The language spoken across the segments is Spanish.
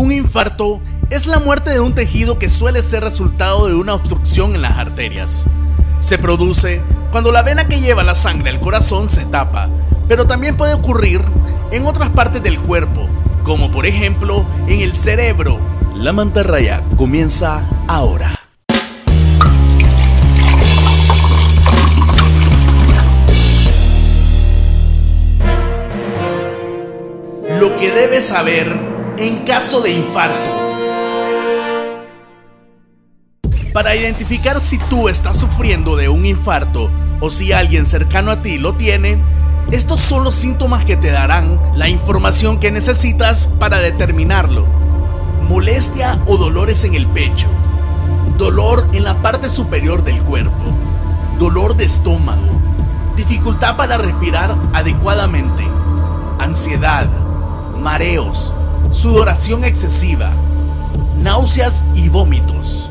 Un infarto es la muerte de un tejido que suele ser resultado de una obstrucción en las arterias. Se produce cuando la vena que lleva la sangre al corazón se tapa, pero también puede ocurrir en otras partes del cuerpo, como por ejemplo en el cerebro. La mantarraya comienza ahora. Lo que debes saber en caso de infarto. Para identificar si tú estás sufriendo de un infarto o si alguien cercano a ti lo tiene, estos son los síntomas que te darán la información que necesitas para determinarlo. Molestia o dolores en el pecho, dolor en la parte superior del cuerpo, dolor de estómago, dificultad para respirar adecuadamente, ansiedad, mareos, sudoración excesiva, náuseas y vómitos.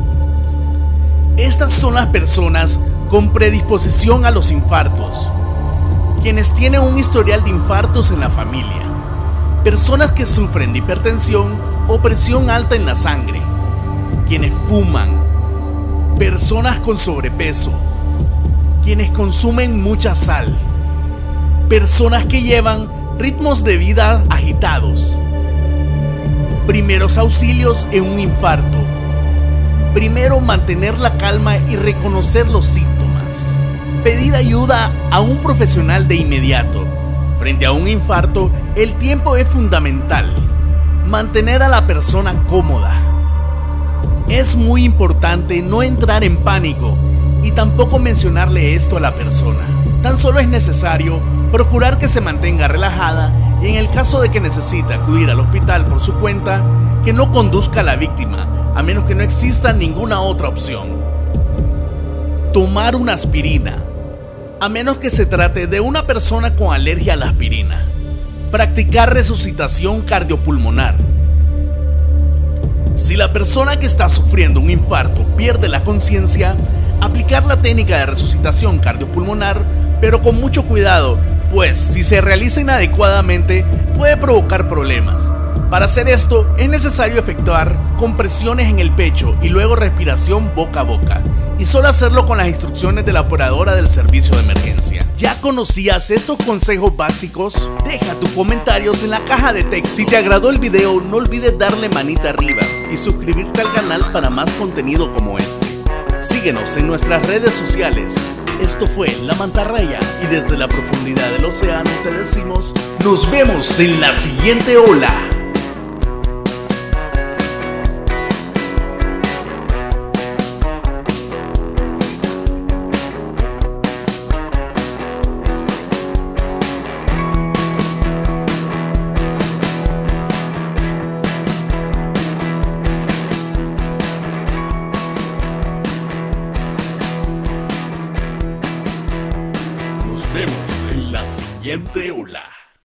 Estas son las personas con predisposición a los infartos, quienes tienen un historial de infartos en la familia, personas que sufren de hipertensión o presión alta en la sangre, quienes fuman, personas con sobrepeso, quienes consumen mucha sal, personas que llevan ritmos de vida agitados. Primeros auxilios en un infarto. Primero, mantener la calma y reconocer los síntomas. Pedir ayuda a un profesional de inmediato. Frente a un infarto, el tiempo es fundamental. Mantener a la persona cómoda. Es muy importante no entrar en pánico y tampoco mencionarle esto a la persona. Tan solo es necesario procurar que se mantenga relajada y en el caso de que necesite acudir al hospital por su cuenta, que no conduzca a la víctima, a menos que no exista ninguna otra opción. Tomar una aspirina, a menos que se trate de una persona con alergia a la aspirina. Practicar resucitación cardiopulmonar. Si la persona que está sufriendo un infarto pierde la conciencia, aplicar la técnica de resucitación cardiopulmonar, pero con mucho cuidado, pues si se realiza inadecuadamente puede provocar problemas. Para hacer esto es necesario efectuar compresiones en el pecho y luego respiración boca a boca, y solo hacerlo con las instrucciones de la operadora del servicio de emergencia. ¿Ya conocías estos consejos básicos? Deja tus comentarios en la caja de texto. Si te agradó el video, no olvides darle manita arriba y suscribirte al canal para más contenido como este. Síguenos en nuestras redes sociales. Esto fue La Mantarraya y desde la profundidad del océano te decimos: nos vemos en la siguiente ola. Nos vemos en la siguiente ola.